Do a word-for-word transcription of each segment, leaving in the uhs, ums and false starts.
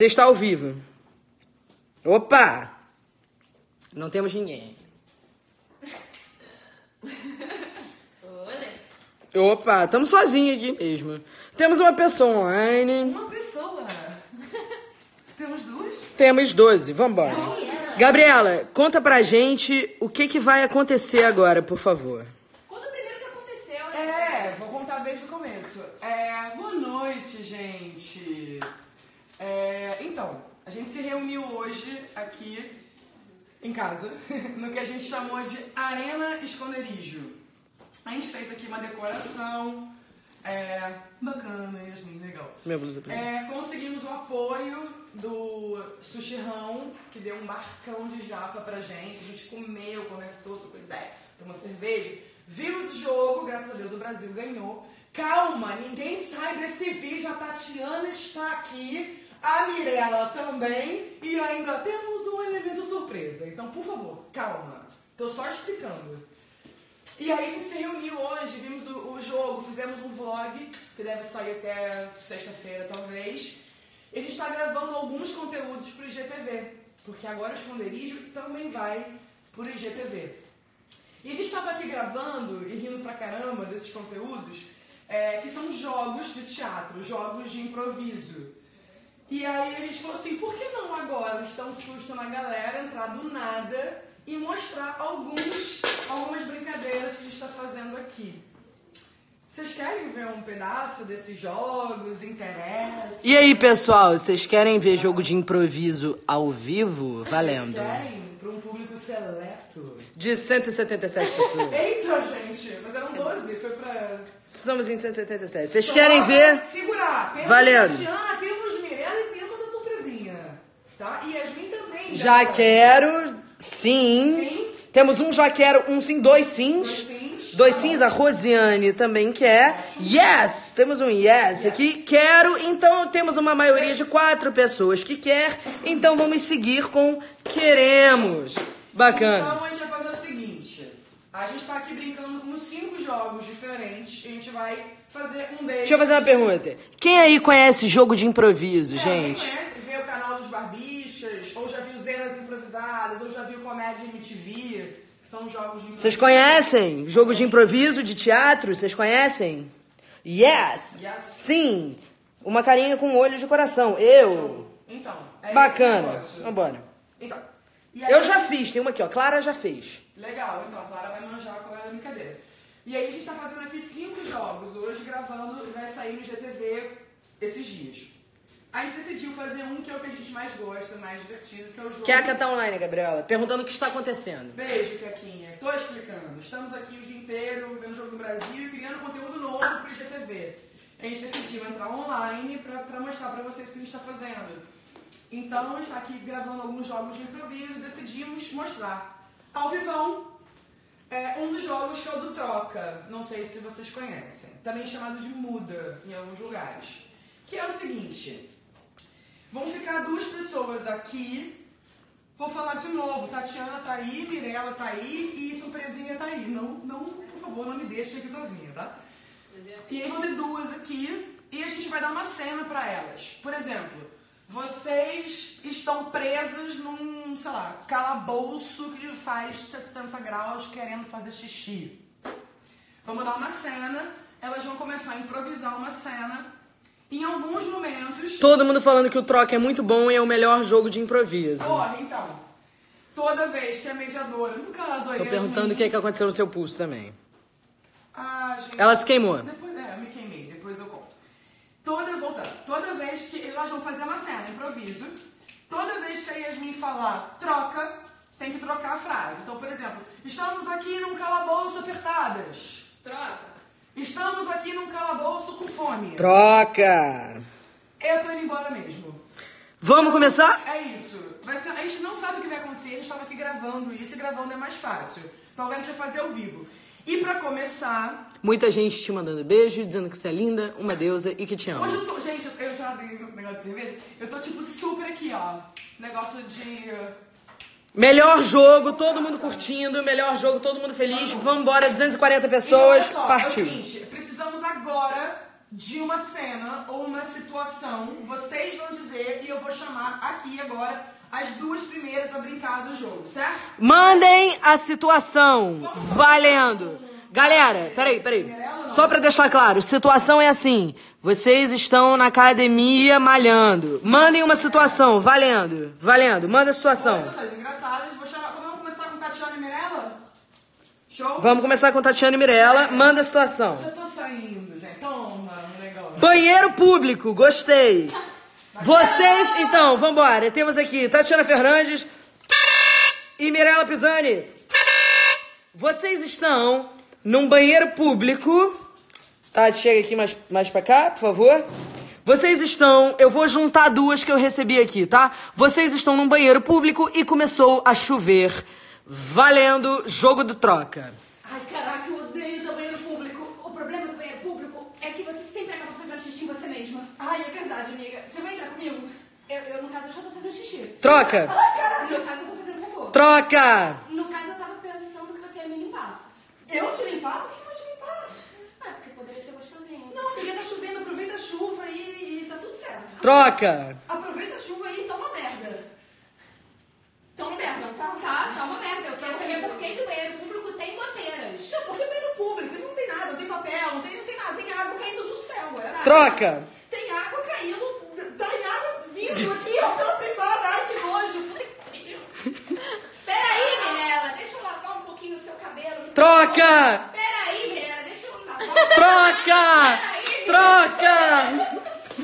Testar ao vivo. Opa! Não temos ninguém. Opa, estamos sozinhos aqui mesmo. Temos uma pessoa online. Uma pessoa? Temos duas? Temos doze, vambora. Gabriela, conta pra gente o que, que vai acontecer agora, por favor. Conta primeiro o que aconteceu. Né? É, vou contar desde o começo. É, boa noite, gente. É, então, a gente se reuniu hoje aqui em casa, no que a gente chamou de Arena Esconderijo. A gente fez aqui uma decoração é, bacana, Yasmin, legal. Minha blusa é, conseguimos o apoio do Sushirão, que deu um barcão de japa pra gente. A gente comeu, conversou, trocou ideia, tomou cerveja. Vimos o jogo, graças a Deus o Brasil ganhou. Calma, ninguém sai desse vídeo, a Tatiana está aqui, a Mirella também, e ainda temos um elemento surpresa. Então, por favor, calma, tô só explicando. E aí a gente se reuniu hoje, vimos o, o jogo, fizemos um vlog, que deve sair até sexta-feira talvez. E a gente está gravando alguns conteúdos pro I G T V, porque agora o Esconderijo também vai pro I G T V. E a gente estava aqui gravando e rindo pra caramba desses conteúdos, é, que são jogos de teatro, jogos de improviso. E aí a gente falou assim, por que não agora dar um susto na galera, entrar do nada e mostrar alguns, algumas brincadeiras que a gente está fazendo aqui. Vocês querem ver um pedaço desses jogos? Interessa? E aí, pessoal, vocês querem ver jogo de improviso ao vivo? Valendo. Vocês querem? Para um público seleto. De cento e setenta e sete pessoas. Eita, gente, mas eram doze, foi pra... Estamos em cento e setenta e sete. Vocês Só querem ver? Segurar. Temos Valendo. Tatiana, temos Mirella e temos a surpresinha. Tá? E Yasmin também. Já já quero... Sim. Sim. Temos um já quero, um sim, dois sims. Dois sims. Dois Tá sims, bom. a Rosiane também quer. Yes! Temos um yes, aqui. Quero, então temos uma maioria de quatro pessoas que quer. Então vamos seguir com queremos. Bacana. Então a gente vai fazer o seguinte. A gente tá aqui brincando com cinco jogos diferentes. E a gente vai fazer um deles. Deixa eu fazer uma pergunta. Quem aí conhece jogo de improviso, É, gente? Quem conhece, vê o canal dos Barbichas, ou já viu Zenas Improvisadas, ou já viu Comédia M T V, que são jogos de improviso. Vocês conhecem jogo de improviso, de teatro? Vocês conhecem? Yes! Yes. Sim! Uma carinha com olho de coração. Eu! Então, é Bacana. esse negócio. Vambora. Então, e aí- Eu já fiz, tem uma aqui, ó. Clara já fez. Legal, então a Clara vai manjar qual é a brincadeira. E aí a gente tá fazendo aqui cinco jogos, hoje gravando e vai sair no G T V esses dias. A gente decidiu fazer um que é o que a gente mais gosta, mais divertido, que é o jogo... Quer tá online, Gabriela? Perguntando o que está acontecendo. Beijo, Quequinha. Tô explicando. Estamos aqui o dia inteiro vendo o Jogo do Brasil e criando conteúdo novo pro I G T V. A gente decidiu entrar online pra, pra mostrar pra vocês o que a gente tá fazendo. Então, a gente tá aqui gravando alguns jogos de improviso e decidimos mostrar ao vivão é, um dos jogos que é o do Troca. Não sei se vocês conhecem. Também chamado de Muda em alguns lugares. Que é o seguinte... Vão ficar duas pessoas aqui. Vou falar de novo. Tatiana tá aí, Mirella tá aí e surpresinha tá aí. Não, não, por favor, não me deixe aqui sozinha, tá? E aí vão ter duas aqui e a gente vai dar uma cena pra elas. Por exemplo, vocês estão presas num, sei lá, calabouço que faz sessenta graus querendo fazer xixi. Vamos dar uma cena, elas vão começar a improvisar uma cena. Em alguns momentos... Todo mundo falando que o Troca é muito bom e é o melhor jogo de improviso. Porra, então. Toda vez que a mediadora, no caso aí... Tô perguntando o que, é que aconteceu no seu pulso também. Ah, gente... Ela se queimou. Depois, é, eu me queimei, depois eu conto. Toda, voltando, toda vez que elas vão fazer uma cena, improviso, toda vez que a Yasmin falar troca, tem que trocar a frase. Então, por exemplo, estamos aqui num calabouço apertadas. Troca. Estamos aqui num calabouço com fome. Troca! Eu tô indo embora mesmo. Vamos começar? É isso. Vai ser, a gente não sabe o que vai acontecer, a gente estava aqui gravando isso e gravando é mais fácil. Então agora a gente vai fazer ao vivo. E pra começar... Muita gente te mandando beijo, dizendo que você é linda, uma deusa e que te ama. Hoje eu tô... Gente, eu já dei um negócio de cerveja. Eu tô tipo super aqui, ó. Negócio de... Melhor jogo, todo mundo curtindo, melhor jogo, todo mundo feliz. Vambora, duzentas e quarenta pessoas, Então, olha só, partiu. É o seguinte, precisamos agora de uma cena ou uma situação. Vocês vão dizer e eu vou chamar aqui agora as duas primeiras a brincar do jogo, certo? Mandem a situação. Valendo. Galera, peraí, peraí. Só pra deixar claro, situação é assim. Vocês estão na academia malhando. Mandem uma situação, valendo. Valendo, manda a situação. Coisas engraçadas. Vou chamar, vamos começar com Tatiana e Mirella? Show? Vamos começar com Tatiana e Mirella. Manda a situação. Já tô saindo, gente. Toma, um negócio. Banheiro público, gostei. Vocês, então, vambora. Temos aqui Tatiana Fernandes e Mirella Pisani. Vocês estão num banheiro público. Tá, chega aqui mais, mais pra cá, por favor. Vocês estão... Eu vou juntar duas que eu recebi aqui, tá? Vocês estão num banheiro público e começou a chover. Valendo, jogo do troca. Ai, caraca, eu odeio usar banheiro público. O problema do banheiro público é que você sempre acaba fazendo xixi em você mesma. Ai, é verdade, amiga. Você vai entrar comigo? Eu, eu no caso, eu já tô fazendo xixi. Troca. No caso, eu tô fazendo cocô. Troca. No caso, eu tava pensando que você ia me limpar. Eu te limpar? Por que eu vou te limpar? Ah, porque poderia ser gostosinho. Não, amiga, tá chovendo. Aproveita a chuva e, e tá tudo certo. Troca. Aproveita a chuva e tá uma merda. Tá uma merda, não tá? Tá, tá uma merda. Eu quero saber por que que o banheiro público tem goteiras. Não, porque é banheiro público. Isso não tem nada. Não tem papel, não tem, não tem nada. Tem água caindo do céu. É. Troca. Tem água caindo. Tem água vindo aqui, ó, pela privada. Ai, que nojo. Peraí, Mirella, deixa eu lavar um pouquinho o seu cabelo. Troca. Peraí, Mirella, deixa eu lavar. Troca. Peraí, Troca.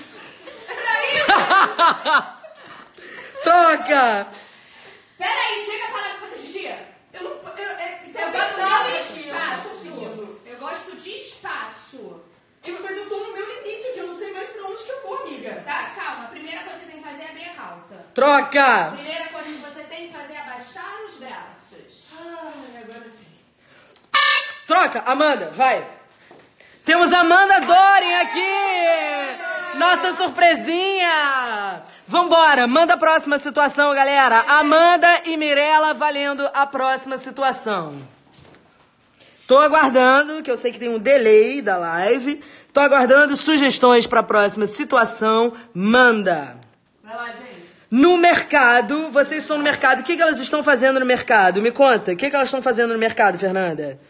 Peraí. Troca. Peraí, chega a parar pra fazer xixi. Eu não... Eu, é, Eu tem gosto nada de aqui, eu não tô espaço. conseguindo. Eu gosto de espaço. Eu- Mas eu tô no meu limite aqui. Eu não sei mais pra onde que eu vou, amiga. Tá, calma. A primeira coisa que você tem que fazer é abrir a calça. A Troca. primeira coisa que você tem que fazer é abaixar os braços. Ai, agora sim. Troca. Amanda, vai. Temos a Amanda Doren aqui. Nossa surpresinha. Vambora, manda a próxima situação, galera. Amanda e Mirella valendo a próxima situação. Tô aguardando, que eu sei que tem um delay da live. Tô aguardando sugestões pra próxima situação. Manda. Vai lá, gente. No mercado, vocês estão no mercado. O que, que elas estão fazendo no mercado? Me conta. O que, que elas estão fazendo no mercado, Fernanda?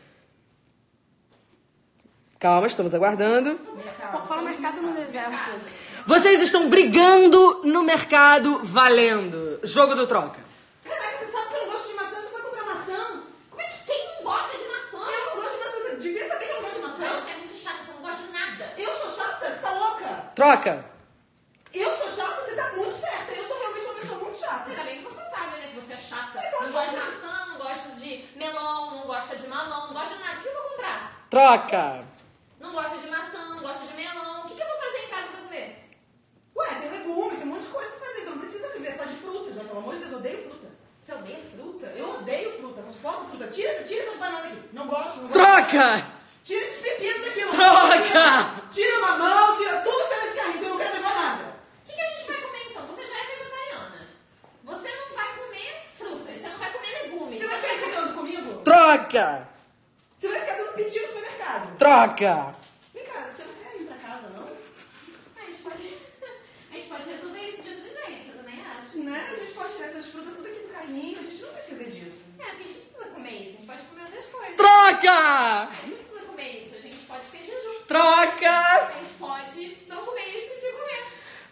Calma, estamos aguardando. Fala mercado no deserto. Vocês estão brigando no mercado valendo. Jogo do troca. Caraca, você sabe que eu não gosto de maçã? Você foi comprar maçã? Como é que quem não gosta de maçã? Eu não gosto de maçã. Você devia saber que eu não gosto de maçã. Você é muito chata, você não gosta de nada. Eu sou chata? Você tá louca? Troca. Eu sou chata? Você tá muito certa. Eu sou realmente uma pessoa muito chata. Ainda bem que você sabe, né, que você é chata. É claro Não que eu gosta de sei. maçã, não gosta de melão, não gosta de mamão, não gosta de nada. O que eu vou comprar? Troca. Não gosta de maçã, não gosta de melão. O que que eu vou fazer em casa pra comer? Ué, tem legumes, tem um monte de coisa pra fazer. Você não precisa viver só de frutas, né? Pelo amor de Deus, eu odeio fruta. Você odeia fruta? Eu odeio fruta, não suporto fruta. Tira, tira essas bananas aqui. Não gosto, não gosto. Troca. Tira esses pepinos daqui. Não Troca. gosto. Tira mamão, tira tudo que tá nesse carrinho, que eu não quero levar nada. O que que a gente vai comer então? Você já é vegetariana. Você não vai comer frutas, você não vai comer legumes. Você vai ficar brigando comigo? Troca. Você vai ficar dando pedido no supermercado? Troca. Vem cá, você não quer ir pra casa, não? A gente pode, a gente pode resolver isso de outro jeito, eu também acho. Né? A gente pode tirar essas frutas tudo aqui do carrinho. A gente não precisa disso. É, porque a gente precisa comer isso, a gente pode comer outras coisas. Troca. A gente não precisa comer isso, a gente pode ficar em jejum. Troca. A gente pode não comer isso e se comer.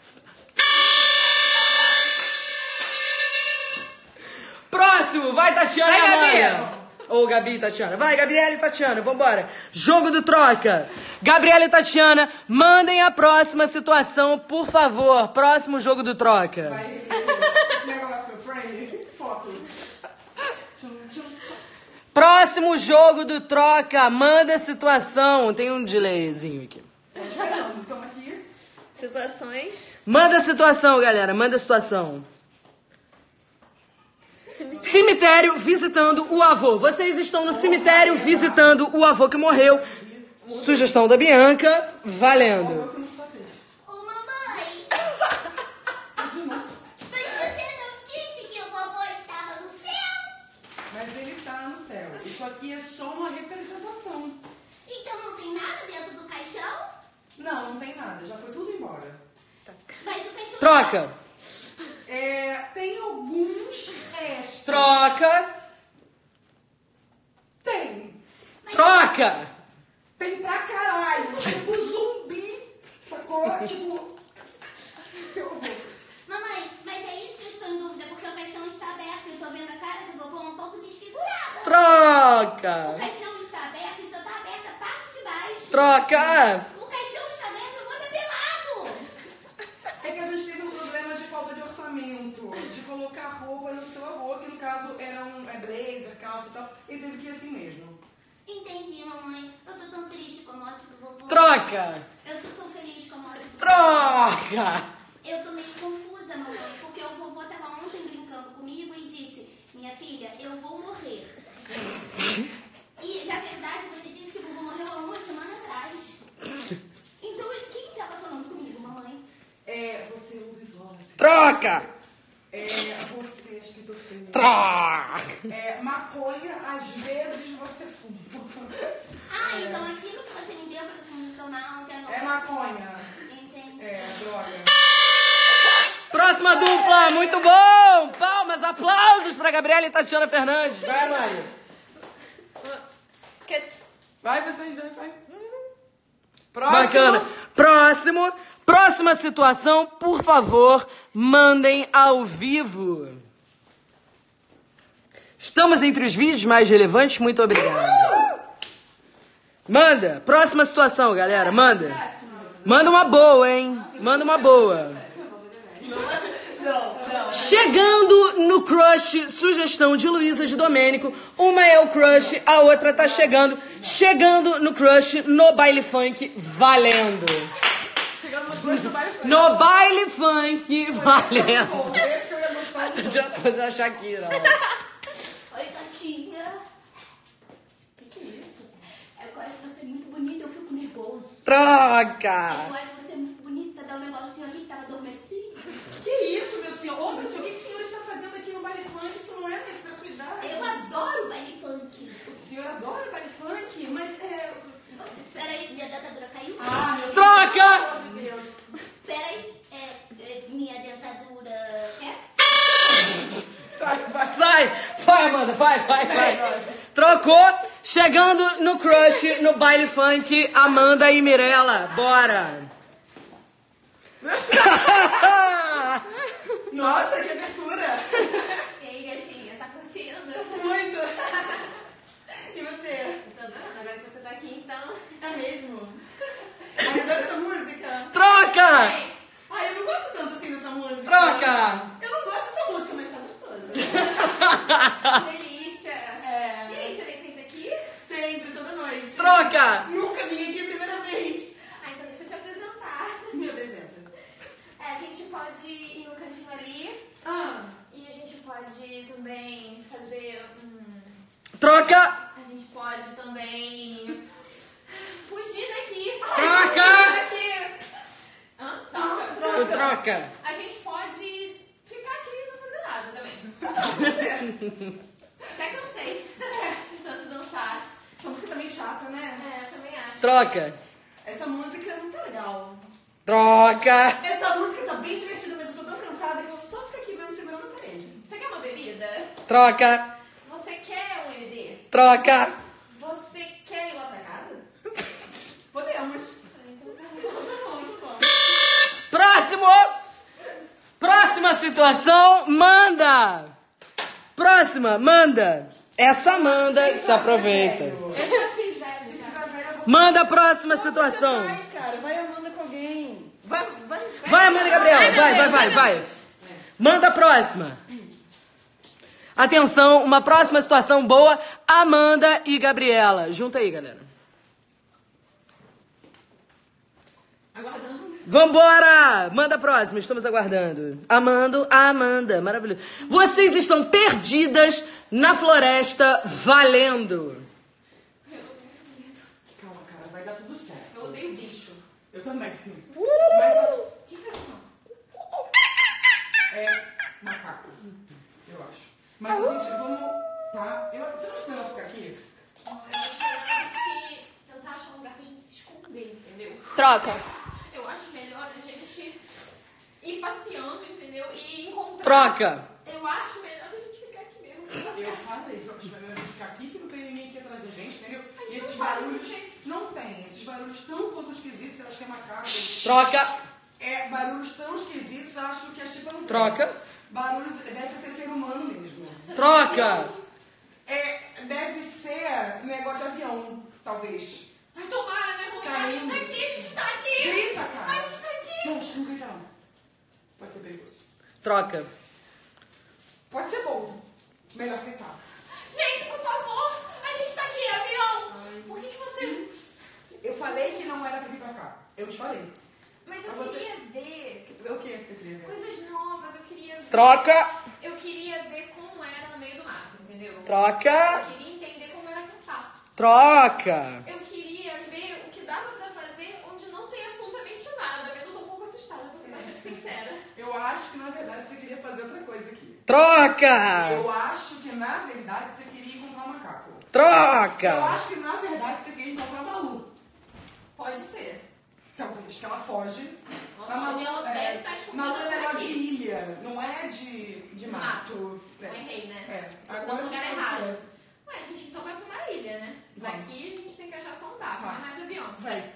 Próximo, vai Tatiana Vai, e Gabi. Amanda. Ou Gabi e Tatiana. Vai, Gabriela e Tatiana, vambora. Jogo do troca. Gabriela e Tatiana, mandem a próxima situação, por favor. Próximo jogo do troca. Vai, negócio, frame, foto. Tchum, tchum, tchum. Próximo jogo do troca, manda a situação. Tem um delayzinho aqui. Esperando, estamos aqui. Situações. Manda a situação, galera, manda a situação. Cemitério visitando o avô. Vocês estão no cemitério visitando o avô que morreu. Sugestão da Bianca, valendo. Ô, mamãe! Mas você não disse que o vovô estava no céu? Mas ele tá no céu. Isso aqui é só uma representação. Então não tem nada dentro do caixão? Não, não tem nada. Já foi tudo embora. Mas o cachorro... Troca. É, tem alguns restos. Troca. Tem. Troca. Tem pra caralho. Tipo zumbi. Sacou? Tipo... Eu vou. Mamãe, mas é isso que eu estou em dúvida, porque o caixão está aberto e eu tô vendo a cara do vovô um pouco desfigurada. O Troca. caixão está aberto e só tá aberta a parte de baixo. Troca. O caixão está aberto e eu vou estar pelado. É que a gente teve um problema de falta de orçamento, de colocar roupa no seu avô, que no caso era um é blazer, calça e tal, e teve que ir assim mesmo. Entendi, mamãe. Eu tô tão triste com a morte do vovô. Troca. Eu tô tão feliz com a morte do vovô. Troca. Eu tô meio confusa, mamãe, porque o vovô tava ontem brincando comigo e disse: minha filha, eu vou morrer. E, na verdade, você disse que o vovô morreu há uma semana atrás. Então, quem tava falando comigo, mamãe? É, você ouve voz. Troca. É, você é esquizofrenia. Troca. É, maconha, às vezes você fuma. Ah, então aquilo que você me deu pra tomar ontem à noite. É maconha. Entendi. É, droga. Próxima dupla, muito bom! Palmas, aplausos pra Gabriela e Tatiana Fernandes. Vai, Mari. Vai, vocês, vai, vai. Próximo. Bacana. Próximo, próxima situação, por favor, mandem ao vivo. Estamos entre os vídeos mais relevantes, muito obrigado. Manda, próxima situação, galera, manda. Manda uma boa, hein? Manda uma boa. Chegando no crush, sugestão de Luísa de Domênico. Uma é o crush, a outra tá chegando. Chegando no crush, no baile funk, valendo. Chegando no crush do baile funk. No baile funk, valendo. Esse que eu ia gostar. Não adianta fazer a Shakira. Oi, Tatinha. O que, que é isso? Eu acho você muito bonita, eu fico nervoso. Troca. Eu acho você muito bonita, dá um negocinho ali que tava adormecido. Que isso, meu senhor? Ô, meu senhor, o que, que o senhor está fazendo aqui no baile funk? Isso não é pra sua idade. Eu adoro baile funk. O senhor adora baile funk? Mas é... Peraí, minha dentadura caiu? Ah, meu Troca! Pelo amor de Deus. Peraí, é, é, minha dentadura... É? Sai, vai. Sai! Vai, Amanda, vai, vai, vai. Trocou. Chegando no crush, no baile funk, Amanda e Mirella. Bora. Nossa, que abertura. E aí, gatinha, tá curtindo? Muito. E você? Tô adorando, agora que você tá aqui, então... É mesmo? Ai, adoro essa música. Troca! Ei, Ai, eu não gosto tanto assim dessa música. Troca! Eu não gosto dessa música, mas tá gostosa. que delícia! É. E aí, você vem sempre aqui? Sempre, toda noite. Troca! Nunca vim aqui a primeira vez. Ah, então deixa eu te apresentar. Me apresenta. É, a gente pode ir no cantinho ali Ah, e a gente pode também fazer um... Troca! A gente pode também fugir daqui. Troca! aqui. Hã? Troca! A gente pode ficar aqui e não fazer nada também. Até cansei de tanto dançar. Essa música tá meio chata, né? É, eu também acho. Troca! Essa música não tá legal. Troca! Essa música tá bem divertida, mas eu tô tão cansada que eu vou só ficar aqui mesmo segurando a parede. Você quer uma bebida? Troca! Você quer um M D? Troca! Você quer ir lá pra casa? Podemos. Então tá bom, tá bom, tá bom. Próximo! Próxima situação, manda! Próxima, manda! Essa manda se aproveita. Eu já fiz velho, já. Manda a próxima situação. Faz, cara. Vai Amanda com alguém. Vai, vai. Vai, Amanda e Gabriela. Vai, vai, vai, vai. Manda a próxima. Atenção, uma próxima situação boa. Amanda e Gabriela. Junta aí, galera. Aguardando. Vambora! Manda a próxima, estamos aguardando. Amando, Amanda, maravilhoso. Vocês estão perdidas na floresta, valendo. Calma, cara. Vai dar tudo certo. Eu odeio bicho. Eu também. Mas, ó, o que que é isso? É macaco. Eu acho. Mas, gente, vamos... Tá? Eu, você não acha melhor ficar aqui? Eu acho melhor a gente tentar tentar achar um lugar pra gente se esconder, entendeu? Troca. Eu acho melhor a gente ir passeando, entendeu? E encontrar... Troca. Eu acho melhor a gente ficar aqui mesmo. Eu falei, eu acho melhor a gente ficar aqui, que não tem ninguém aqui atrás da gente, entendeu? A E gente esses não faz barulhos, isso, não tem. Esses barulhos tão quanto esquisitos, eu acho que é macaco. Troca. É, barulhos tão esquisitos, eu acho que é chimpanzé. Troca. Barulhos, deve ser ser humano mesmo. Troca. É, deve ser negócio de avião, talvez. Ai, tomara, né? Vamos lá, a gente tá aqui, a gente tá aqui. Grita, cara. A gente tá aqui. Não, não grita não. Pode ser perigoso. Troca. Pode ser bom. Melhor gritar. Gente, por favor, a gente tá aqui, avião. Por que que você... Eu falei que não era pra vir pra cá. Eu te falei. Mas eu Mas você- queria ver O que que eu queria ver? coisas novas, eu queria ver... Troca. Eu queria ver como era no meio do mato, entendeu? Troca. Eu queria entender como era acampar. Troca. Eu queria ver o que dava pra fazer onde não tem absolutamente nada, mas eu tô um pouco assustada, vou ser bastante sincera. Eu acho que na verdade você queria fazer outra coisa aqui. Troca. Eu acho que na verdade você queria encontrar um macaco. Eu Troca. acho que na verdade você queria encontrar uma Malu. Pode ser. Talvez que ela foge. Nossa, A Malu, hoje ela é, deve estar escondida Malu é por negócio de aqui. ilha, não é de, de mato. Eu errei, né? É. Tô Agora no a gente lugar faz o errado. quê? Ué, a gente então vai pra uma ilha, né? Vamos. Daqui a gente tem que achar só um barco, Vai. não é mais avião. Vai.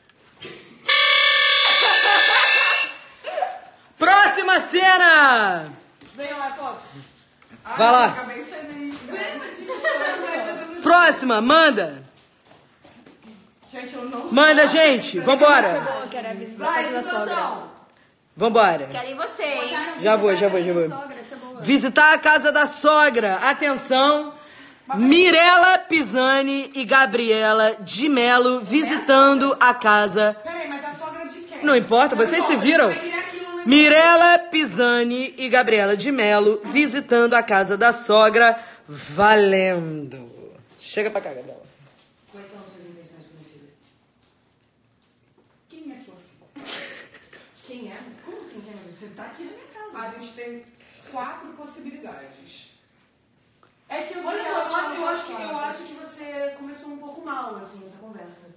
Próxima cena. Vem lá, Clóvis. Vai lá. Acabei de sair daí. Vem, mas isso é Próxima, manda. Gente, eu não Manda, gente. Vambora. Boa, quero visitar a Vai, casa da sogra. situação. Vambora. Quero ir você, hein? Já vou, já vou, já vou. Sogra, essa é boa. Visitar a casa da sogra. Atenção. Mirella Pisani e Gabriela de Mello visitando a casa. Peraí, mas a sogra de quem? Não importa, vocês se viram? Você queria aquilo, né? Mirella Pisani e Gabriela de Mello visitando a casa da sogra, valendo. Chega pra cá, Gabriela. Quais são as suas intenções com minha filha? Quem é sua filha? Quem é? Como assim quem é? Você tá aqui na minha casa. A gente tem quatro possibilidades. É que eu Olha queria só, eu falar acho, eu, uma acho que, eu coisa. acho que você começou um pouco mal, assim, essa conversa.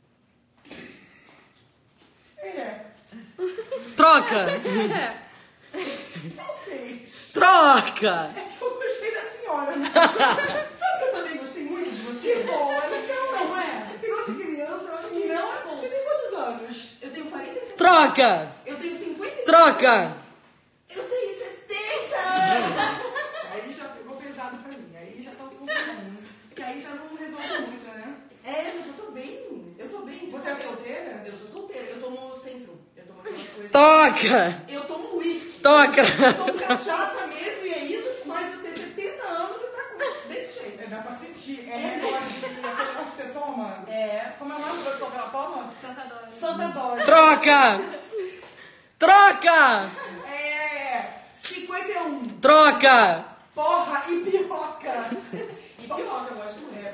É, Troca! talvez. Troca! É que eu gostei da senhora. Né? Sabe que eu também gostei muito de você? Que bom, é legal, não é? Negócio de criança, eu acho que não é bom. Você tem quantos anos? Eu tenho quarenta e cinco. Troca! Eu tenho cinquenta e cinco. Troca! Eu tenho setenta anos. Aí já pegou pesado pra mim. Aí já tá um pouco ruim. Porque aí já não resolve muito, né? É, mas eu tô bem. Eu tô bem. Você sabe? é solteira? Eu sou solteira. Eu tomo centro. Eu tomo aquela coisa. Toca! Eu tomo uísque. Toca! Eu tomo cachaça mesmo e é isso que faz eu ter setenta anos e tá com desse jeito. É, dá pra sentir. É negócio de aquele negócio que você toma. É. Como é o nome da produção que ela toma? Santa Dora. Santa Dose. Troca! Troca! É. cinquenta e um. Troca! Porra e piroca. E piroca, eu gosto muito.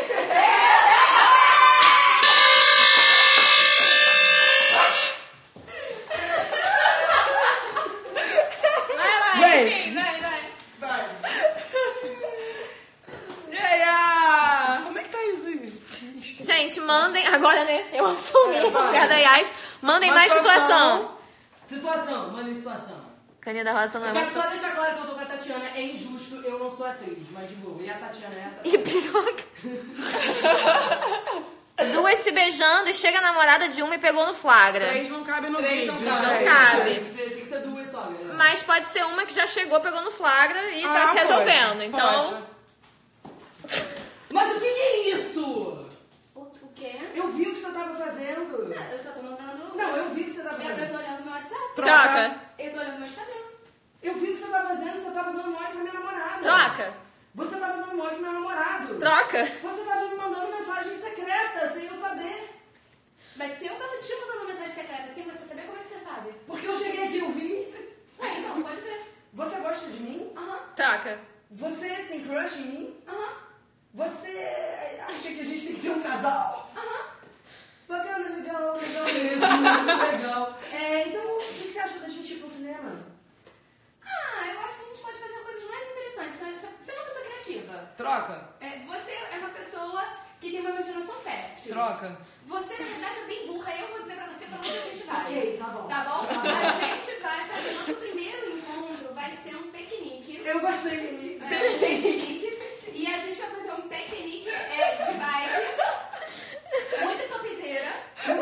Vem! Vai, vai. Vai. Yeah! Como é que tá isso aí? Gente, mandem, agora né, eu assumi É, o vai. lugar da Yas. Mandem Uma mais situação. situação. Situação, manda em situação. Caninha da Roça não é Eu uma quero só situação. deixar claro que eu tô com a Tatiana, é injusto, eu não sou atriz, mas de boa. E a Tatiana é a E piroca. Duas se beijando e chega a namorada de uma e pegou no flagra. Três não cabe no Três vídeo. não cabe. gente. cabe. Tem que ser, tem que ser duas só, galera. Mas pode ser uma que já chegou, pegou no flagra e tá Ah, se pode, resolvendo. Então, pode. Mas o que, que é isso? O, o quê? Eu vi o que você tava fazendo. Não, eu só tô mandando. Não, eu vi o que você tava Eu, eu fazendo. tô olhando meu WhatsApp. troca. Eu tô olhando meu Instagram. Eu vi o que você tava fazendo, você tava dando mole pra minha namorada. Troca. Você tava dando mole pro meu namorado. Troca. Você tava me mandando mensagem secreta, sem eu saber. Mas se eu tava te mandando uma mensagem secreta sem você saber, como é que você sabe? Porque eu cheguei aqui e eu vi. Ué, então, pode ver. Você gosta de mim? Aham, Troca. Você tem crush em mim? aham, Você acha que a gente tem que ser um casal? aham. Bacana, legal, legal mesmo, legal. É, então, o que que você acha da gente ir pro cinema? Ah, eu acho que a gente pode fazer coisas mais interessantes. Você você é uma pessoa criativa. Troca. É, você é uma pessoa que tem uma imaginação fértil. Juliette. Troca. Você, na verdade, é bem burra e eu vou dizer pra você pra onde a gente vai. Ok, tá bom. Tá bom? A gente vai fazer nosso primeiro encontro, vai ser um piquenique. Eu gostei. É, um piquenique. E a gente vai fazer um piquenique é, de bike. Muita topzeira.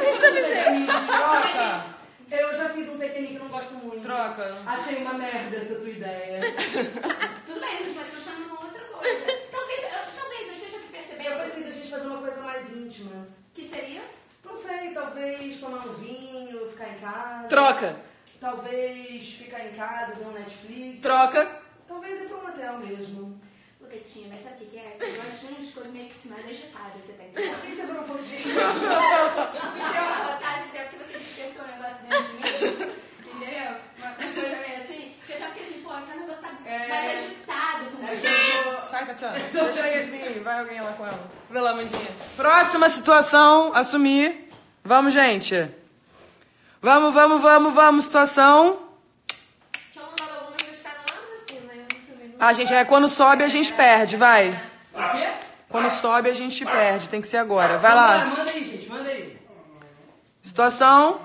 Troca. Eu já fiz um pequenininho que eu não gosto muito. Troca. Achei uma merda essa sua ideia. Tudo bem, a gente vai pensar numa outra coisa. Talvez eu, talvez eu esteja aqui percebendo. Eu pensei da gente fazer uma coisa mais íntima. Que seria? Não sei, talvez tomar um vinho, ficar em casa. Troca. Talvez ficar em casa, ver um Netflix. Troca. Talvez ir pra um hotel mesmo. Luquetinha, mas sabe o que que é? Eu gosto de umas coisas meio que mais agitadas, você tá entendendo? Por que você não falou disso? Me deu uma vontade de ser porque você despertou um negócio dentro de mim. Entendeu? Uma, uma coisa meio assim. Que eu já fiquei assim, pô, aquele negócio sabe, É. mais agitado com Mas você. eu vou... Sai, Tatiana. Deixa a Yasmin. Vai alguém lá com ela. Vê lá, Mandinha. Próxima situação. Assumir. Vamos, gente. Vamos, vamos, vamos, vamos. Situação. Tinha mandado algumas que ficaram lá pra cima. Eu não também não... A gente é quando sobe, a gente perde. Vai. O quê? Quando sobe, a gente perde. Tem que ser agora. Vai lá. Manda aí, gente, manda aí. Situação.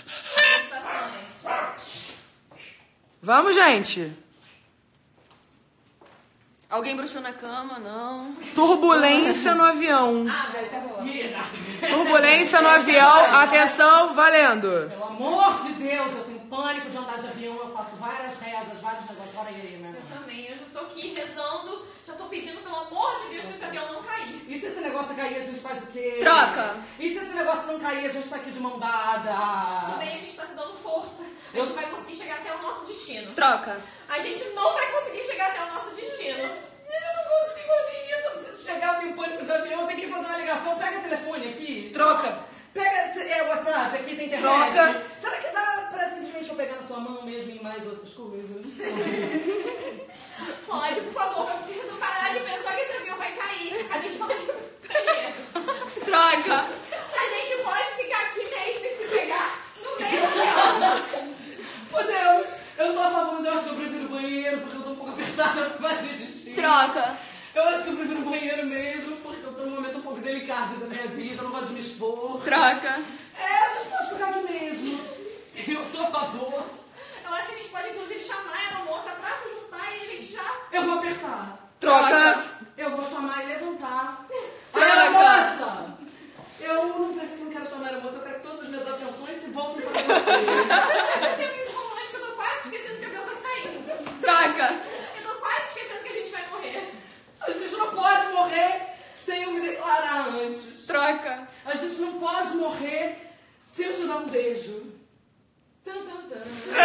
Situações. Vamos, gente. Alguém bruxou na cama? Não. Turbulência no avião. Ah, mas tá boa. Turbulência no avião. Atenção, valendo. Pelo amor de Deus, eu tenho pânico de andar de avião, eu faço várias rezas, vários negócios. Olha aí, né? Eu também, eu já tô aqui rezando, já tô pedindo, pelo amor de Deus, que esse avião não cair. E se esse negócio cair, a gente faz o quê? Troca. E se esse negócio não cair, a gente tá aqui de mão dada? Tudo bem, a gente tá se dando força. A gente vai conseguir chegar até o nosso destino. Troca. A gente não vai conseguir chegar até o nosso destino. Eu não consigo ouvir isso, eu preciso chegar, eu tenho pânico de avião, eu tenho que fazer uma ligação, pega o telefone aqui. Troca. Pega esse- é, o WhatsApp, aqui tem internet. Troca. Será que dá pra simplesmente eu pegar na sua mão mesmo e mais outras coisas? Pode, por favor, eu preciso parar de pensar que esse avião vai cair. A gente pode cair. Troca. A gente pode ficar aqui mesmo e se pegar no meio do avião. Por Deus, eu sou a favor, mas eu acho que eu prefiro o banheiro, porque eu tô um pouco apertada pra fazer xixi. Troca. Eu acho que eu prefiro o banheiro mesmo, porque eu tô num momento um pouco delicado da minha vida, eu não gosto de me expor. Troca. É, a gente pode ficar aqui mesmo. Eu sou a favor. Eu acho que a gente pode, inclusive, chamar a aeromoça pra se juntar e a gente já... Eu vou apertar. Troca. Eu vou chamar e levantar. Troca. Ai, moça! Eu não, prefiro, não quero chamar a moça, eu quero que todas as minhas atenções se voltem para você. Você é muito romântico, eu tô quase esquecendo que o avião tá caindo. Troca. Eu tô quase esquecendo que a gente vai morrer. A gente não pode morrer sem eu me declarar antes. Troca. A gente não pode morrer sem eu te dar um beijo. Tan, tan, tan.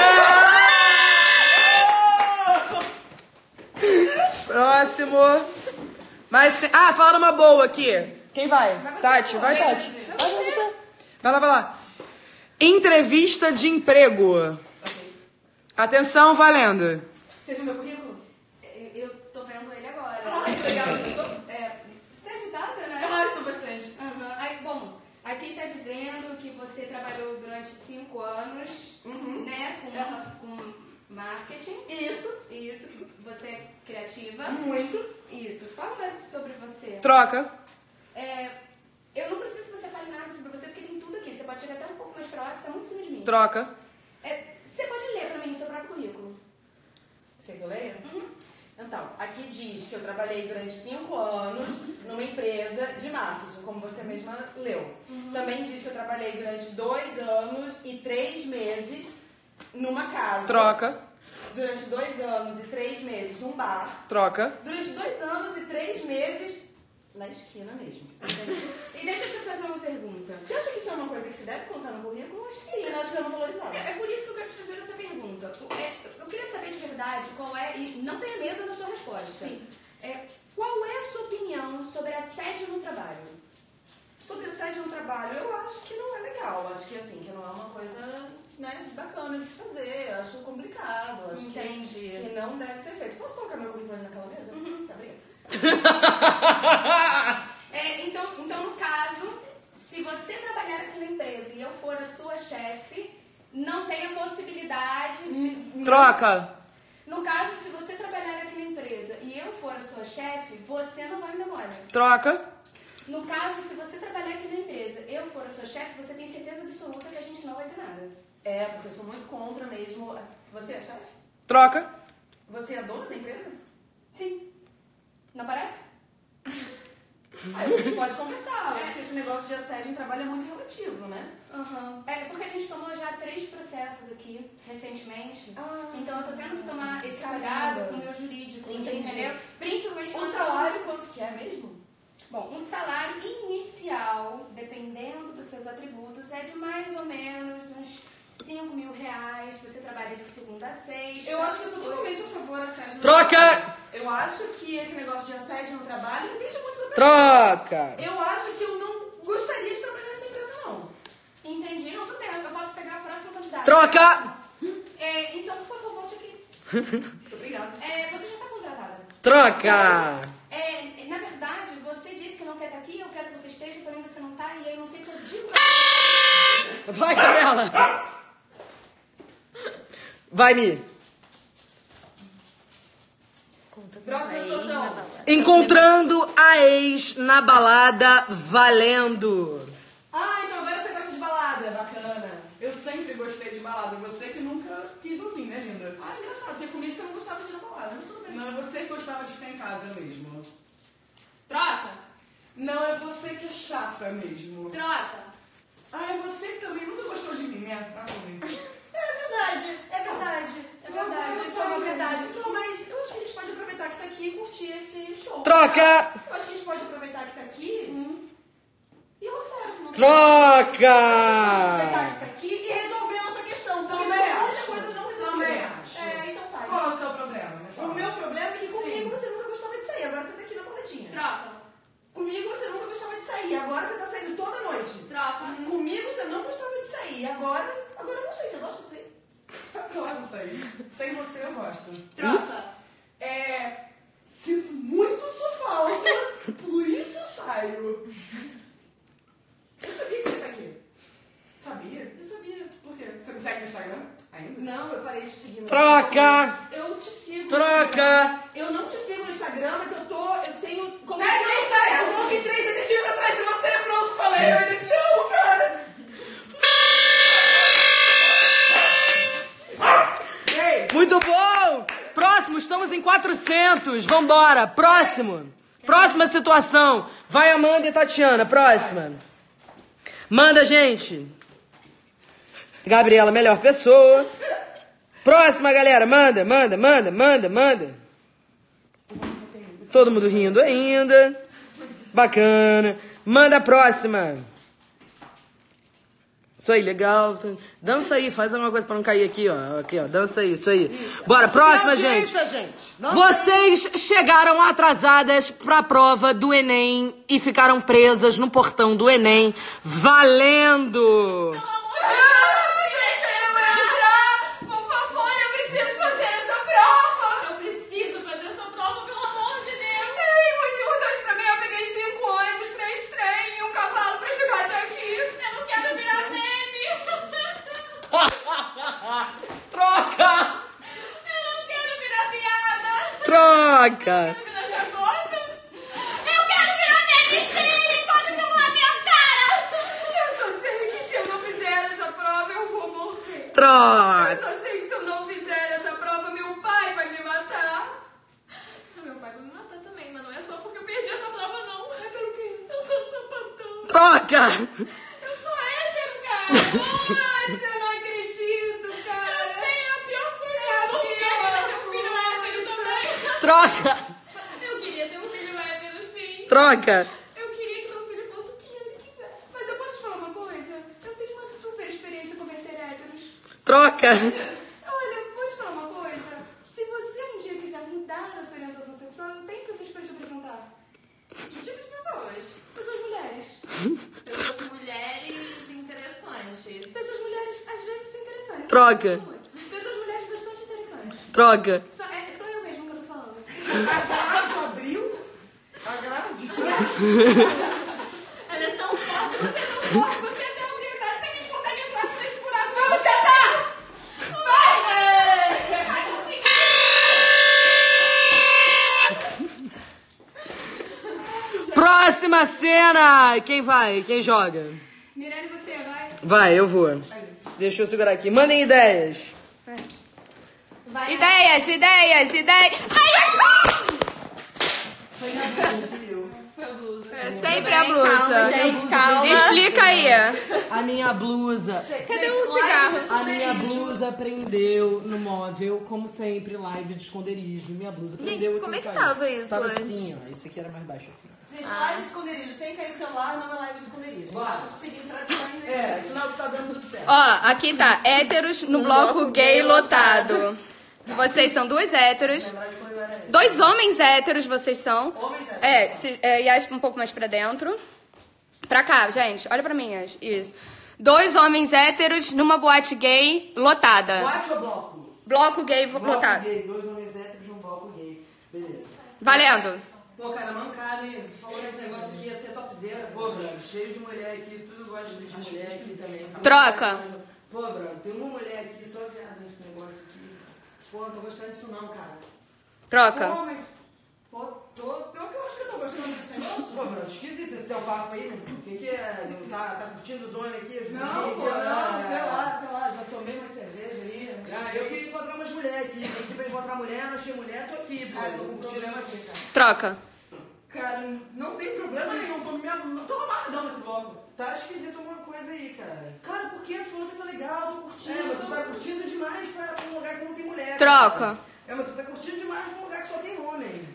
Próximo. Mas, se- ah, fala uma boa aqui. Quem vai? Tati, vai, Tati. Vai você. Vai lá, vai lá. Entrevista de emprego. Atenção, valendo. Você viu meu currículo? Eu, eu tô vendo ele agora. Ai, que legal. É, você é agitada, né? Ai, sou bastante. Aham. Aí, bom, aqui tá dizendo que você trabalhou durante cinco anos, né, com, Aham. com marketing. Isso, Isso, que você é criativa. muito. Isso, fala mais sobre você. Troca. É, eu não preciso que você fale nada sobre você, porque tem tudo aqui. Você pode chegar até um pouco mais pra lá, que você tá muito em cima de mim. Troca. É, você pode ler pra mim o seu próprio currículo. Você quer ler? Então, aqui diz que eu trabalhei durante cinco anos numa empresa de marketing, como você mesma leu. Também diz que eu trabalhei durante dois anos e três meses numa casa. Troca. Durante dois anos e três meses num bar. Troca. Durante dois anos e três meses na esquina mesmo. E deixa eu te fazer uma pergunta. Você acha que isso é uma coisa que se deve colocar no currículo? Eu acho que sim, eu acho que eu não valorizava. É, é por isso que eu quero te fazer essa pergunta. O- é, eu queria saber de verdade qual é, e não tenha medo da sua resposta. Sim. É, qual é a sua opinião sobre assédio no trabalho? Sobre assédio no trabalho, eu acho que não é legal. Acho que assim, que não é uma coisa, né, bacana de se fazer. Eu acho complicado. Acho que, Entendi. que não deve ser feito. Posso colocar meu currículo ali naquela mesa? Uhum. Tá, obrigada. É, então, então, no caso, se você trabalhar aqui na empresa e eu for a sua chefe, não tem a possibilidade de... Troca. No caso, se você trabalhar aqui na empresa e eu for a sua chefe, você não vai me dar mole. Troca. No caso, se você trabalhar aqui na empresa, eu for a sua chefe, você tem certeza absoluta que a gente não vai ter nada. É, porque eu sou muito contra mesmo. Você é chefe? Troca. Você é dona da empresa? Sim. Não parece? Aí a gente pode conversar. Eu acho que esse negócio de assédio em trabalho é muito relativo, né? Uhum. É porque a gente tomou já três processos aqui, recentemente. Ah, então eu tô tendo que tomar esse caramba. cuidado com o meu jurídico, Entendi. entendeu? Principalmente O quando salário quanto que é mesmo? Bom, um salário inicial, dependendo dos seus atributos, é de mais ou menos uns cinco mil reais. Você trabalha de segunda a sexta. Eu acho que eu sou totalmente a favor do assédio no Troca! trabalho. Eu acho que esse negócio de assédio no trabalho depende muito da pessoa. Troca! Eu acho que eu não gostaria de trabalhar nessa empresa, não. Entendi, não, tudo bem. Eu posso pegar a próxima quantidade. Troca! É, então, por favor, volte aqui. Muito obrigada. É, você já está contratada. Troca! É, na verdade, você disse que não quer estar aqui, eu quero que você esteja, porém você não está, e aí eu não sei se eu digo pra Vai, Gabriela! Vai, Mi. Próxima situação. Encontrando a ex na balada valendo. Ah, então agora você gosta de balada. Bacana. Eu sempre gostei de balada. Você que nunca quis ouvir, né, linda? Ah, engraçado, porque comigo você não gostava de ir na balada, mas tudo bem. Não, é você que gostava de ficar em casa mesmo. Troca! Não, é você que é chata mesmo. Troca! Ah, é você que também nunca gostou de mim, né? Assume. É verdade, é verdade, é verdade, Não, isso é uma não, verdade. Não, mas eu acho que a gente pode aproveitar que tá aqui e curtir esse show. Troca! Eu acho que a gente pode aproveitar que tá aqui Hum. e ir lá fora. Não sei. Troca! Aproveitar que tá aqui e resolver a nossa questão. Porque Também tem muita acho. coisa não resolvida. Também acho. É, então tá. Qual é o seu problema? Me O fala. meu problema é que comigo você nunca gostava de sair, agora você tá aqui na baladinha. Troca! Comigo você nunca gostava de sair, agora você tá saindo toda noite. Troca! Comigo você não gostava de sair, agora, agora eu não sei, você gosta de sair? Claro, sei. Sem você eu gosto. Troca! É. Sinto muito sua falta, por isso eu saio. Eu sabia que você tá aqui. Sabia? Eu sabia. Por quê? Você me segue no Instagram? Ainda? Não, eu parei de seguir no Troca! Instagram. Eu te sigo no Troca! Instagram. Eu não te sigo no Instagram, mas eu tô. Eu tenho. Como Segue no Instagram! Eu coloquei três detetives atrás de você, pronto, falei, eu ainda te amo, cara! Muito bom! Próximo, estamos em quatrocentos. Vambora, próximo. Próxima situação. Vai Amanda e Tatiana, próxima. Manda, gente. Gabriela, melhor pessoa. Próxima, galera. Manda, manda, manda, manda, manda. Todo mundo rindo ainda. Bacana. Manda a próxima. Isso aí, legal. Dança aí, faz alguma coisa pra não cair aqui, ó. Aqui, ó. Dança aí, isso aí. Bora, próxima, gente. Vocês chegaram atrasadas pra prova do Enem e ficaram presas no portão do Enem, valendo! Deixa eu entrar! Por favor, eu preciso fazer essa prova! Eu preciso fazer essa prova, pelo amor de Deus! É muito importante pra mim. Eu peguei cinco ônibus, três trem e um cavalo pra chegar até aqui. Eu não quero virar meme! Troca! Eu não quero virar piada! Troca! Eu quero virar chacota! Eu quero virar meme, sim! Pode filmar minha cara! Eu só sei que se eu não fizer essa prova, eu vou morrer. Eu Troca! só sei que se eu não fizer essa prova, meu pai vai me matar. Meu pai vai me matar também, mas não é só porque eu perdi essa prova, não. É pelo que eu sou sapatão. Troca! Eu sou hétero, cara. Nossa, eu não acredito, cara. Eu sei, é a pior coisa. É a pior. Eu queria ter um filho hétero também. Troca! Eu queria ter um filho hétero, sim. Troca! Eu queria que meu filho fosse o que ele quiser. Mas eu posso te falar uma coisa? Eu tenho uma super experiência com converter héteros. Troca! Olha, vou te falar uma coisa. Se você um dia quiser mudar a sua orientação sexual, eu tenho pessoas para te apresentar. Que tipo de pessoas? Pessoas mulheres. Pessoas mulheres interessantes. Pessoas mulheres, às vezes, interessantes. Troca. Pessoas mulheres bastante interessantes. Troca! Só, é, sou eu mesmo que eu tô falando. A grade abriu? A grade? Ela é tão forte, você é tão forte, você é tão obrigada. Se a gente consegue entrar por esse buraco, vamos sentar! Próxima Próxima cena! Quem vai? Quem joga? Mirelle, você vai? Vai, eu vou. Deixa eu segurar aqui. Mandem ideias. Vai. Ideias, ideias, ideias. Ai, ai, Foi na blusa, viu? Foi a blusa. ai. Sempre a blusa. Calma, gente, calma. Explica aí. A minha blusa. Cadê o cigarro? A minha blusa prendeu no móvel, como sempre, live de esconderijo. Minha blusa prendeu. como e é que caiu. tava isso Tava antes? assim, ó. Esse aqui era mais baixo, assim. Gente, live de esconderijo, sem cair o celular, não é live de esconderijo. Bora. Seguindo tradições. É, sinal que tá dando tudo certo. Ó, aqui tá. Héteros no bloco gay lotado. Vocês são duas héteros. Dois homens héteros vocês são. Homens héteros. É, se, é Yas um pouco mais pra dentro. Pra cá, gente. Olha pra mim, Yas. Isso. Dois homens héteros numa boate gay lotada. Boate ou bloco? Bloco gay Bloco lotado. gay, dois homens héteros num bloco gay. Beleza. Valendo. Pô, cara, mancada, hein? Falou esse negócio aqui ia ser topzera. Pô, Branco, cheio de mulher aqui, tudo gosta de mulher aqui também. Troca. Pô, Branco, tem uma mulher aqui só viado nesse negócio aqui. Pô, não tô gostando disso não, cara. Troca. Pô, mas... Pô, tô... Pior que eu acho que eu tô gostando desse negócio. Pô, Branco, esquisito esse teu papo aí, né? O que que é? Não Tá, tá curtindo os homens aqui? Não, pô, não, sei lá, sei lá, já tomei uma cerveja aí. Ah, eu queria encontrar umas mulheres aqui. Tem que pra encontrar mulher, não achei mulher, tô aqui, pô. Ah, eu tô com um curtindo. problema aqui, cara. Troca. Cara, não tem problema nenhum, tô, me, tô amarradão nesse bloco. Tá esquisito alguma coisa aí, cara. Cara, por quê? Falou que isso é legal, tô curtindo. É, mas tu tá curtindo demais pra, pra um lugar que não tem mulher. Troca. Cara. É, mas tu tá curtindo demais pra um lugar que só tem homem.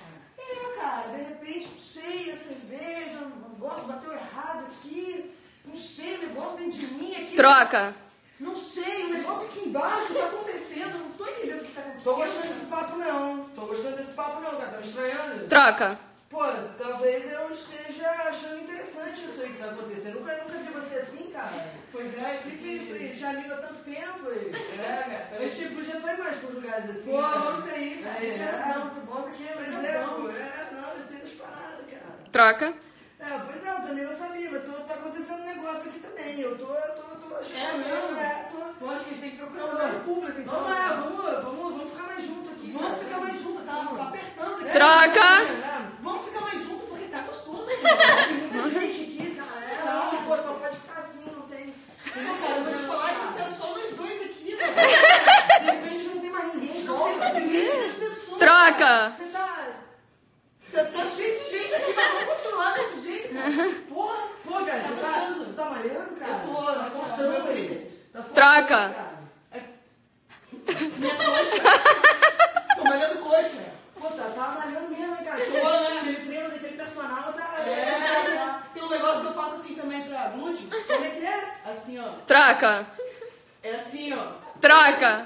É, cara, de repente, não sei, a cerveja, o negócio bateu errado aqui. Não sei, o negócio dentro de mim aqui. Troca. Não sei, o negócio aqui embaixo tá acontecendo, não tô entendendo o que tá acontecendo. Tô gostando desse papo não. Tô gostando desse papo não, cara. Tá me estranhando? Troca. Pô, talvez eu esteja achando interessante isso aí que tá acontecendo. Nunca, nunca vi você assim, cara. Pois é, O que que é isso aí? Já amigo há tanto tempo aí. É, cara. A gente podia sair mais por lugares assim. Pô, cara. vamos sair, cara. É, Você tinha razão, você bota aqui a Pois é, pô. É, não, eu sei das paradas, cara. Troca. É, pois é, eu também não sabia, mas tô, tá acontecendo um negócio aqui também. Eu tô, eu tô, eu tô achando. É mesmo? É, tô. Eu acho que a gente tem que procurar um lugar público, então. Vamos lá, vamos, vamos, vamos ficar mais junto aqui. Vamos cara. ficar mais junto, tá, tá apertando aqui. Troca. É, Vamos ficar mais junto porque tá gostoso. tem muita gente aqui, cara. É, não, pô, só pode ficar assim, não tem. Pô, cara, eu vou te falar que tá só nós dois aqui, velho. De repente não tem mais ninguém. Não tem mais ninguém, as pessoas. Troca. Você tá. Tá, tá cheio de gente aqui, mas vamos continuar desse jeito, cara. Porra. Pô, cara, Tá você tá, gostoso. você tá malhando, cara? Eu tô, Tá eu tô, cortando eu tô. aí. Tá forçando, Troca. cara. Minha coxa. Tô malhando coxa. Pô, tá, tá malhando mesmo, hein, cara? Tô, né? Aquele treino daquele personal tá. É, tá. Tem um negócio que eu faço assim também pra glúteo. Como é que é? Assim, ó. Troca. É assim, ó. Troca.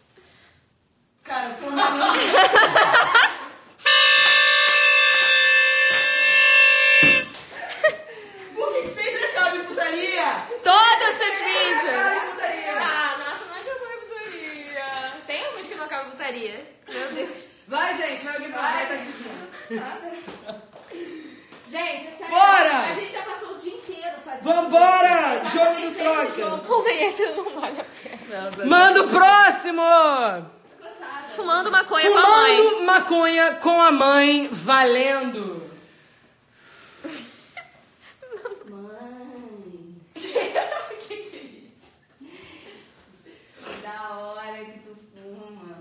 Cara, eu tô malhando. Por que que sempre acaba em putaria? Todos os seus vídeos. Ah, nossa, não acabou a putaria. Tem alguns que não acabam a putaria. Meu Deus. Vai, gente, vai alguém pra lá, tá dizendo. Gente, é sério. Bora! A gente já passou o dia inteiro fazendo. Vambora! Exatamente Jogo do esse troca. jogo. O medo não vale a pena. Manda o próximo! Tô cansada. Fumando maconha com a mãe. Fumando maconha com a mãe, valendo. Mãe. Da hora que tu fuma.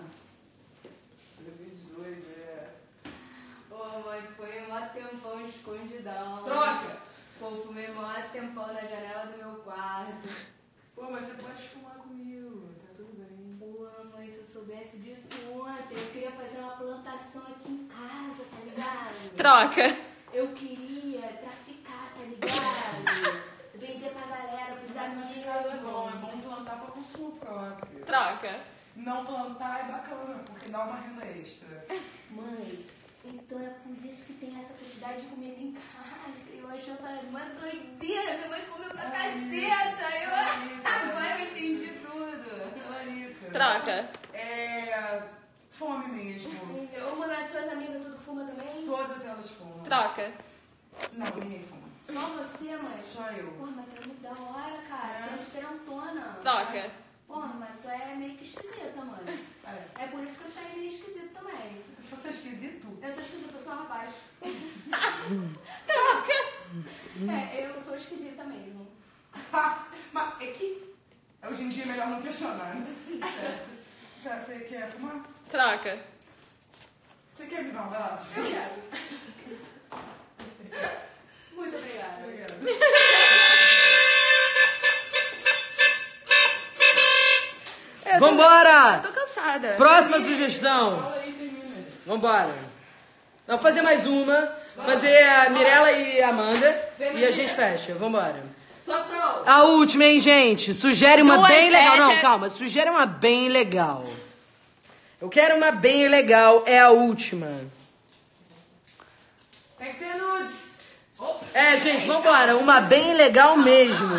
Pô, mãe, foi mó tempão escondidão. Troca. Pô, fumei mó tempão na janela do meu quarto. Pô, mas você pode fumar comigo, tá tudo bem. Pô, mãe, se eu soubesse disso ontem, eu queria fazer uma plantação aqui em casa, tá ligado? Troca. Eu queria traficar, tá ligado? Vender pra galera, pros amigos. É bom, é bom plantar pra consumo próprio. Troca. Não plantar é bacana, porque dá uma renda extra. Mãe, então é por isso que tem essa quantidade de comida em casa. Eu achando uma doideira, minha mãe comeu pra caceta. Eu... Agora eu entendi tudo. Larica. Troca. É. Fome mesmo. Uma das suas amigas tudo fuma também? Todas elas fumam. Troca. Não, ninguém fuma. Só você, mãe? Só eu. Porra, mas tu é muito da hora, cara. Tu é diferentona. Troca. Porra, mas tu é meio que esquisita, mano. É. É por isso que eu saí meio esquisito também. Você é esquisito? Eu sou esquisita, eu sou um rapaz. Troca. É, eu sou esquisita mesmo. Mas é que hoje em dia é melhor não questionar, né? Certo. Tá, você quer fumar? Troca. Você quer me dar um abraço? Eu quero. Muito obrigada. Obrigada. Eu tô- Vambora! Eu tô cansada. Próxima sugestão. Fala aí, termina. Vambora. Vamos fazer mais uma. Fazer a Mirella e a Amanda. E a gente fecha. Vambora. Situação. A última, hein, gente? Sugere uma Duas bem legal. Não, sete. calma. Sugere uma bem legal. Eu quero uma bem legal. É a última. Tem que ter nudes. É, gente, vambora. Uma bem legal mesmo.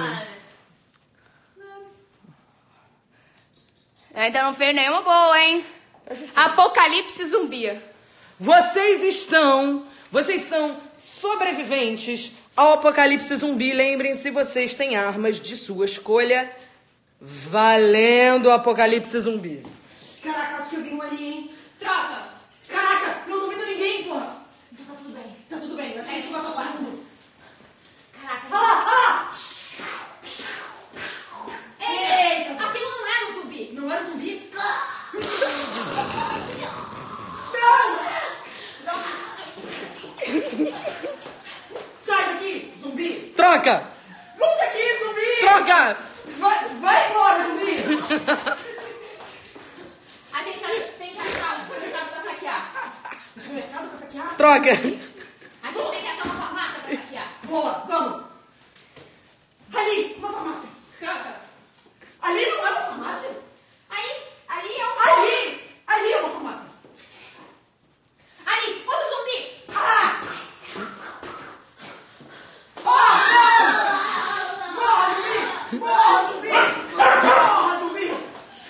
Ainda não fez nenhuma boa, hein? Apocalipse zumbi. Vocês estão... Vocês são sobreviventes ao apocalipse zumbi. Lembrem-se, vocês têm armas de sua escolha. Valendo o apocalipse zumbi. Caraca, acho que eu vi um ali, hein? Troca. Caraca, não tô vendo ninguém, porra. Então tá tudo bem, tá tudo bem. Mas a gente vai tocar tudo. Caraca, Olha lá, olha lá. Eita, aquilo não era um zumbi. Não era zumbi? Sai daqui, zumbi. Troca! Volta aqui, zumbi. Troca! Vai, vai embora, zumbi. A gente acha que tem que achar um supermercado pra saquear. No supermercado pra saquear? Troca! A gente tem que achar uma farmácia pra saquear. Boa, vamos. Ali, uma farmácia. Troca. Ali não é uma farmácia? Aí, ali é um... Ali, ali é uma farmácia. Ali, outro zumbi. Ah! Ah, não! Morra, zumbi! Morra, zumbi! Morra, zumbi!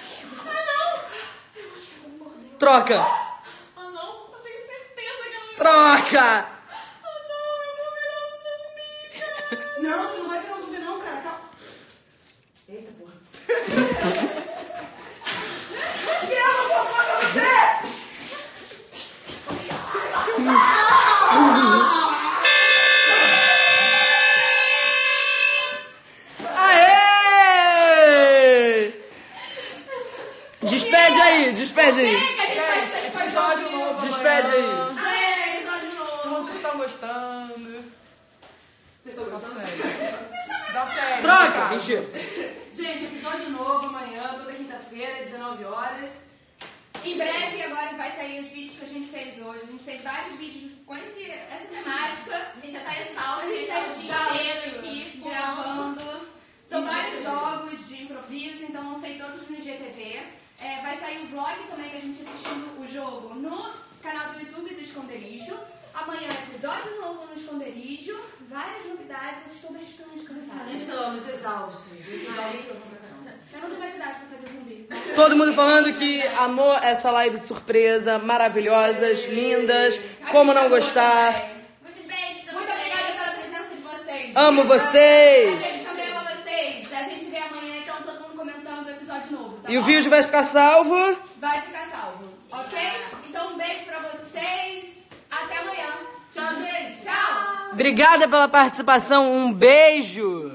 Troca! Ah, não. Eu tenho certeza que ela me... Troca! Ah, não. Eu vou virar um zumbi. Não, você não vai virar um zumbi não, cara. Calma. Eita, porra. Eu não posso matar você! Aê! Despede aí, despede aí. Gente, episódio novo. Despede aí. Gente, todos estão gostando. Vocês estão Dá gostando? sério. Dá sério. Troca! cara. Mentira. Gente, episódio novo amanhã, toda quinta-feira, dezenove horas. Em breve agora vai sair os vídeos que a gente fez hoje. A gente fez vários vídeos com esse, essa temática. A gente já tá exausto. A gente tá o dia inteiro exausto aqui gravando. São Sim, vários G T V. jogos de improviso, então vão sair todos no G T V. É, vai sair o vlog também que a gente assistiu o jogo no canal do YouTube do Esconderijo. Amanhã episódio novo no Esconderijo. Várias novidades, eu estou bastante cansada. Estamos exaustos. Exaustos. Eu não tô mais idade pra fazer zumbi. Todo mundo falando que amou essa live surpresa, maravilhosas, lindas, como não gostar. Muitos beijos pra Muito vocês. obrigada pela presença de vocês. Amo A vocês! gente também ama vocês. A gente se vê amanhã, então todo mundo comentando o episódio novo, tá E o bom? vídeo vai ficar salvo. vai ficar salvo, ok? Então um beijo pra vocês. Até amanhã. Tchau, gente. Tchau. Obrigada pela participação, um beijo!